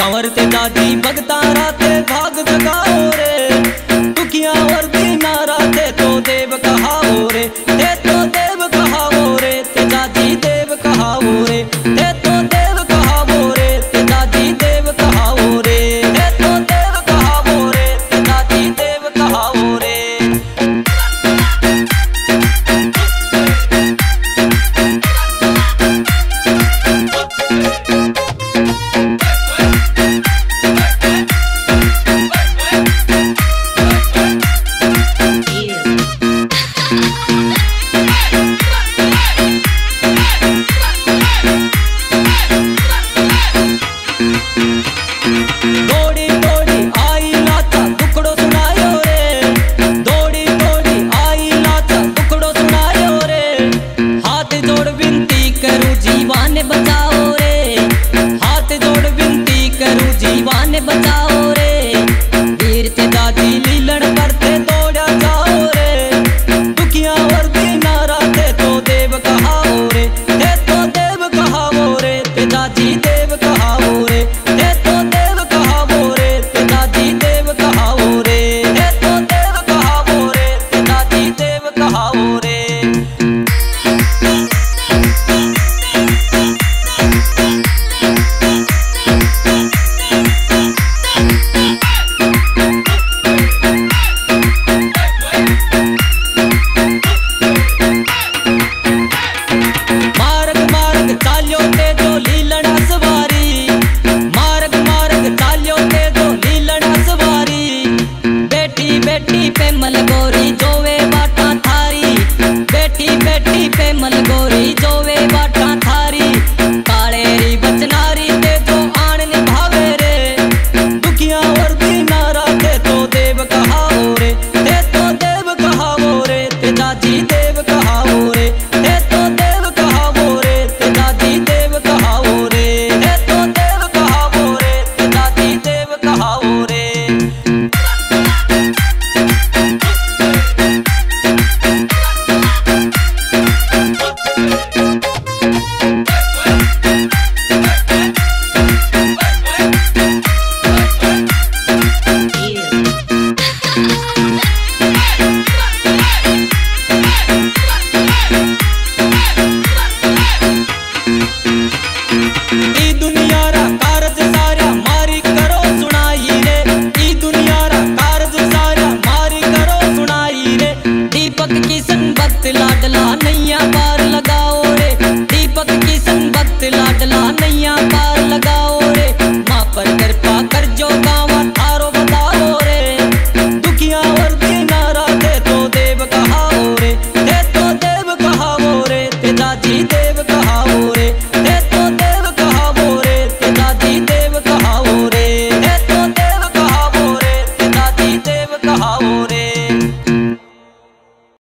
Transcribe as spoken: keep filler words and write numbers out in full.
कंवर ते दादी भगता राते भाग जगाओ रे, दुखिया और दीना राते तो देव कहाओ रे, ते तो देव कहाओ रे, ते दादी देव कहाओ रे, ते तो देव कहाओ रे, ते दादी देव कहाओ रे, ते तो देव कहाओ रे, ते दादी देव कहाओ रे।